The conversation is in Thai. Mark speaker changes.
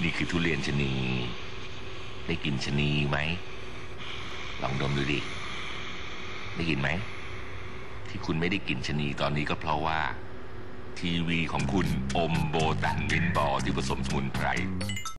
Speaker 1: นี่คือทุเรียนชะนีได้กลิ่นชะนีไหมลองดมดูดิได้กลิ่นไหมที่คุณไม่ได้กลิ่นชะนีตอนนี้ก็เพราะว่าทีวีของคุณอมโบตันมินบอลที่ผสมสมุนไพร